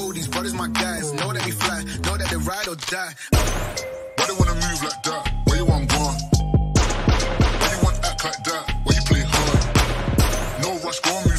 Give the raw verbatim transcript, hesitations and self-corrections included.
know these brothers my guys. Know that we fly, know that they ride or die. Why they wanna move like that? Where you want gone? Why you want act like that? Why you play hard? No rush, go on.